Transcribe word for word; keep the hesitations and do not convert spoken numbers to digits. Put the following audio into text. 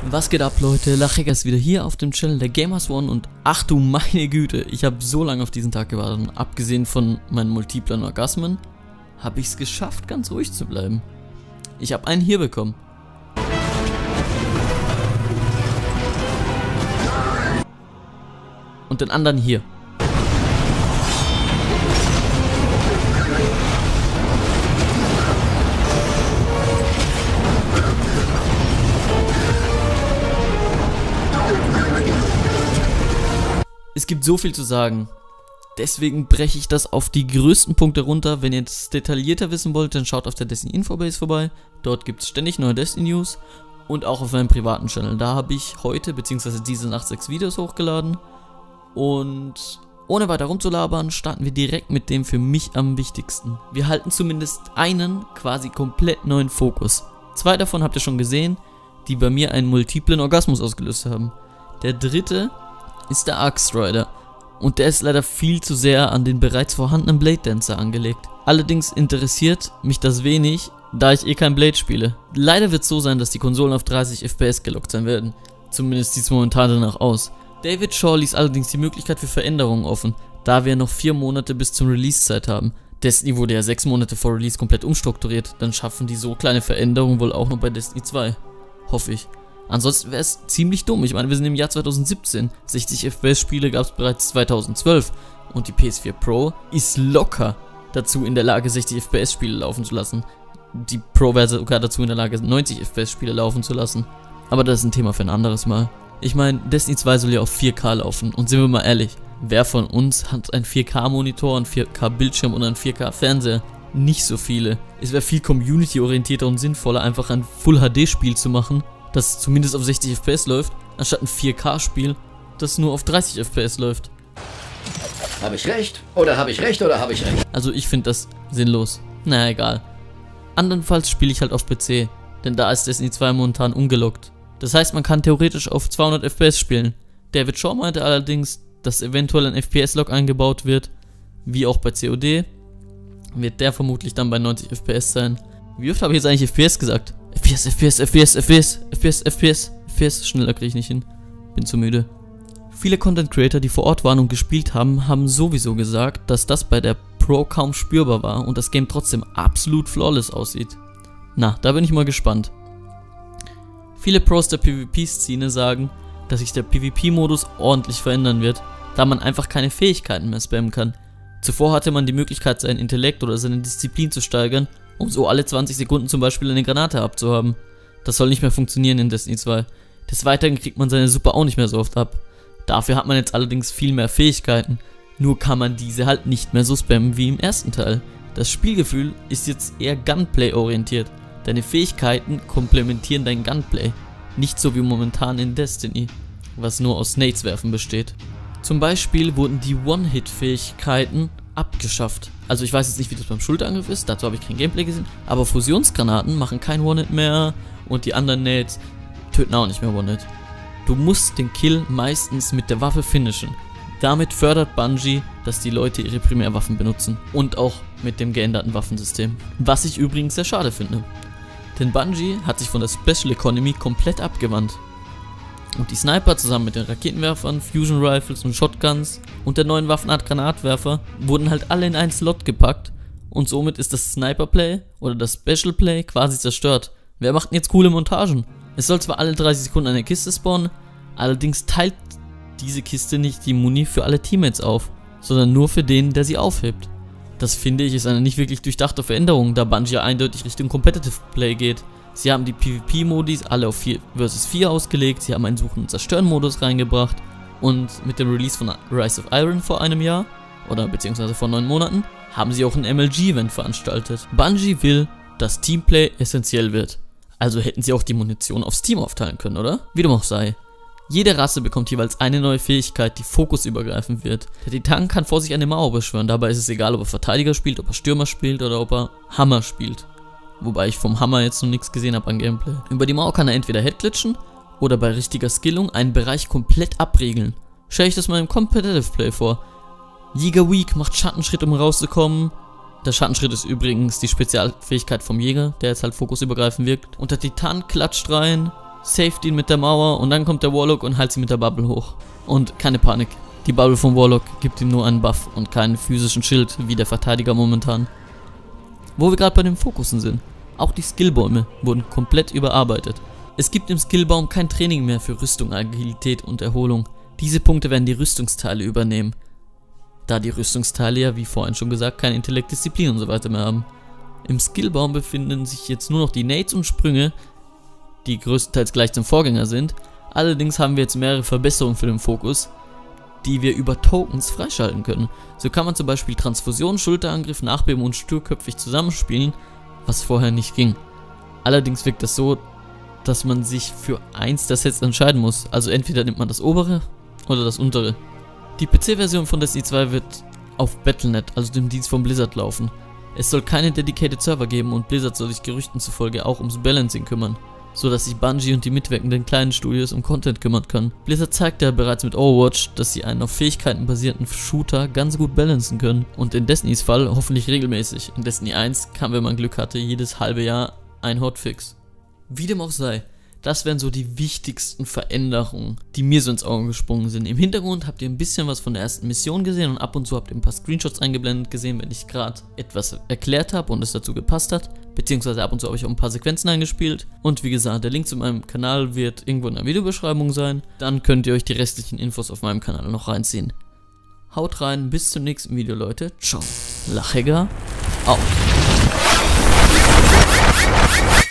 Was geht ab, Leute? Lachhacker ist wieder hier auf dem Channel der Gamers One und ach du meine Güte, ich habe so lange auf diesen Tag gewartet und abgesehen von meinen multiplen Orgasmen, habe ich es geschafft, ganz ruhig zu bleiben. Ich habe einen hier bekommen. Und den anderen hier. Es gibt so viel zu sagen, deswegen breche ich das auf die größten Punkte runter. Wenn ihr es detaillierter wissen wollt, dann schaut auf der Destiny Infobase vorbei. Dort gibt es ständig neue Destiny News und auch auf meinem privaten Channel. Da habe ich heute bzw. diese Nacht sechs Videos hochgeladen. Und ohne weiter rumzulabern, starten wir direkt mit dem für mich am wichtigsten. Wir halten zumindest einen quasi komplett neuen Fokus. Zwei davon habt ihr schon gesehen, die bei mir einen multiplen Orgasmus ausgelöst haben. Der dritte ist der Axe Rider und der ist leider viel zu sehr an den bereits vorhandenen Blade Dancer angelegt. Allerdings interessiert mich das wenig, da ich eh kein Blade spiele. Leider wird es so sein, dass die Konsolen auf dreißig F P S gelockt sein werden. Zumindest sieht es momentan danach aus. David Shaw ließ allerdings die Möglichkeit für Veränderungen offen, da wir noch vier Monate bis zum Release-Zeit haben. Destiny wurde ja sechs Monate vor Release komplett umstrukturiert, dann schaffen die so kleine Veränderungen wohl auch noch bei Destiny zwei. Hoffe ich. Ansonsten wäre es ziemlich dumm. Ich meine, wir sind im Jahr zweitausendsiebzehn. sechzig F P S Spiele gab es bereits zweitausendzwölf. Und die P S vier Pro ist locker dazu in der Lage, sechzig F P S Spiele laufen zu lassen. Die Pro wäre sogar dazu in der Lage, neunzig F P S Spiele laufen zu lassen. Aber das ist ein Thema für ein anderes Mal. Ich meine, Destiny zwei soll ja auf vier K laufen. Und sind wir mal ehrlich, wer von uns hat einen vier K Monitor, einen vier K Bildschirm und einen vier K Fernseher? Nicht so viele. Es wäre viel community-orientierter und sinnvoller, einfach ein Full H D Spiel zu machen, das zumindest auf sechzig F P S läuft, anstatt ein vier K Spiel, das nur auf dreißig F P S läuft. Habe ich recht? Oder habe ich recht? Oder habe ich recht? Also ich finde das sinnlos. Naja, egal. Andernfalls spiele ich halt auf P C, denn da ist Destiny zwei momentan ungelockt. Das heißt, man kann theoretisch auf zweihundert F P S spielen. David Shaw meinte allerdings, dass eventuell ein F P S-Log eingebaut wird, wie auch bei C O D. Wird der vermutlich dann bei neunzig F P S sein. Wie oft habe ich jetzt eigentlich F P S gesagt? F P S, F P S, F P S, F P S, F P S, F P S, F P S, schneller kriege ich nicht hin. Bin zu müde. Viele Content Creator, die vor Ort waren und gespielt haben, haben sowieso gesagt, dass das bei der Pro kaum spürbar war und das Game trotzdem absolut flawless aussieht. Na, da bin ich mal gespannt. Viele Pros der PvP-Szene sagen, dass sich der PvP-Modus ordentlich verändern wird, da man einfach keine Fähigkeiten mehr spammen kann. Zuvor hatte man die Möglichkeit, seinen Intellekt oder seine Disziplin zu steigern, um so alle zwanzig Sekunden zum Beispiel eine Granate abzuhaben. Das soll nicht mehr funktionieren in Destiny zwei. Des Weiteren kriegt man seine Super auch nicht mehr so oft ab. Dafür hat man jetzt allerdings viel mehr Fähigkeiten, nur kann man diese halt nicht mehr so spammen wie im ersten Teil. Das Spielgefühl ist jetzt eher Gunplay orientiert. Deine Fähigkeiten komplementieren dein Gunplay, nicht so wie momentan in Destiny, was nur aus Nades werfen besteht. Zum Beispiel wurden die One-Hit-Fähigkeiten abgeschafft. Also ich weiß jetzt nicht, wie das beim Schulterangriff ist, dazu habe ich kein Gameplay gesehen, aber Fusionsgranaten machen kein One-Hit mehr und die anderen Nades töten auch nicht mehr One-Hit. Du musst den Kill meistens mit der Waffe finishen. Damit fördert Bungie, dass die Leute ihre Primärwaffen benutzen und auch mit dem geänderten Waffensystem. Was ich übrigens sehr schade finde. Denn Bungie hat sich von der Special Economy komplett abgewandt. Und die Sniper zusammen mit den Raketenwerfern, Fusion Rifles und Shotguns und der neuen Waffenart Granatwerfer wurden halt alle in einen Slot gepackt und somit ist das Sniper Play oder das Special Play quasi zerstört. Wer macht denn jetzt coole Montagen? Es soll zwar alle dreißig Sekunden eine Kiste spawnen, allerdings teilt diese Kiste nicht die Muni für alle Teammates auf, sondern nur für den, der sie aufhebt. Das finde ich ist eine nicht wirklich durchdachte Veränderung, da Bungie eindeutig Richtung Competitive Play geht. Sie haben die PvP-Modis alle auf vier versus vier ausgelegt, sie haben einen Suchen- und Zerstören-Modus reingebracht und mit dem Release von Rise of Iron vor einem Jahr, oder beziehungsweise vor neun Monaten, haben sie auch ein M L G-Event veranstaltet. Bungie will, dass Teamplay essentiell wird. Also hätten sie auch die Munition aufs Team aufteilen können, oder? Wie dem auch sei. Jede Rasse bekommt jeweils eine neue Fähigkeit, die fokusübergreifend wird. Der Titan kann vor sich eine Mauer beschwören, dabei ist es egal, ob er Verteidiger spielt, ob er Stürmer spielt oder ob er Hammer spielt. Wobei ich vom Hammer jetzt noch nichts gesehen habe an Gameplay. Über die Mauer kann er entweder headglitchen oder bei richtiger Skillung einen Bereich komplett abriegeln. Stell ich das mal im Competitive Play vor. Jäger Weak macht Schattenschritt, um rauszukommen. Der Schattenschritt ist übrigens die Spezialfähigkeit vom Jäger, der jetzt halt fokusübergreifend wirkt. Und der Titan klatscht rein, saved ihn mit der Mauer und dann kommt der Warlock und heilt sie mit der Bubble hoch. Und keine Panik, die Bubble vom Warlock gibt ihm nur einen Buff und keinen physischen Schild wie der Verteidiger momentan. Wo wir gerade bei den Fokussen sind, auch die Skillbäume wurden komplett überarbeitet. Es gibt im Skillbaum kein Training mehr für Rüstung, Agilität und Erholung. Diese Punkte werden die Rüstungsteile übernehmen, da die Rüstungsteile ja wie vorhin schon gesagt kein Intellekt, Disziplin und so weiter mehr haben. Im Skillbaum befinden sich jetzt nur noch die Nades und Sprünge, die größtenteils gleich zum Vorgänger sind. Allerdings haben wir jetzt mehrere Verbesserungen für den Fokus, die wir über Tokens freischalten können. So kann man zum Beispiel Transfusion, Schulterangriff, Nachbeben und sturköpfig zusammenspielen, was vorher nicht ging. Allerdings wirkt das so, dass man sich für eins der Sets entscheiden muss. Also entweder nimmt man das obere oder das untere. Die P C-Version von Destiny zwei wird auf Battle Punkt net, also dem Dienst von Blizzard, laufen. Es soll keine dedicated Server geben und Blizzard soll sich Gerüchten zufolge auch ums Balancing kümmern, so dass sich Bungie und die mitwirkenden kleinen Studios um Content kümmern können. Blizzard zeigte ja bereits mit Overwatch, dass sie einen auf Fähigkeiten basierten Shooter ganz gut balancen können und in Destinys Fall hoffentlich regelmäßig. In Destiny eins kam, wenn man Glück hatte, jedes halbe Jahr ein Hotfix. Wie dem auch sei, das wären so die wichtigsten Veränderungen, die mir so ins Auge gesprungen sind. Im Hintergrund habt ihr ein bisschen was von der ersten Mission gesehen und ab und zu habt ihr ein paar Screenshots eingeblendet gesehen, wenn ich gerade etwas erklärt habe und es dazu gepasst hat. Beziehungsweise ab und zu habe ich auch ein paar Sequenzen eingespielt. Und wie gesagt, der Link zu meinem Kanal wird irgendwo in der Videobeschreibung sein. Dann könnt ihr euch die restlichen Infos auf meinem Kanal noch reinziehen. Haut rein, bis zum nächsten Video, Leute. Ciao. Lachegger out.